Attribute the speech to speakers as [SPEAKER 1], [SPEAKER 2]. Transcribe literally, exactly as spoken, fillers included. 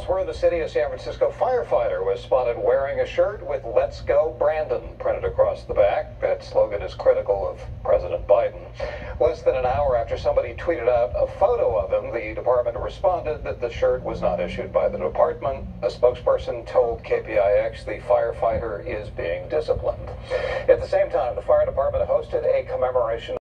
[SPEAKER 1] Elsewhere, the city of San Francisco firefighter was spotted wearing a shirt with "Let's Go Brandon" printed across the back. That slogan is critical of President Biden. Less than an hour after somebody tweeted out a photo of him, the department responded that the shirt was not issued by the department. A spokesperson told K P I X the firefighter is being disciplined. At the same time, the fire department hosted a commemoration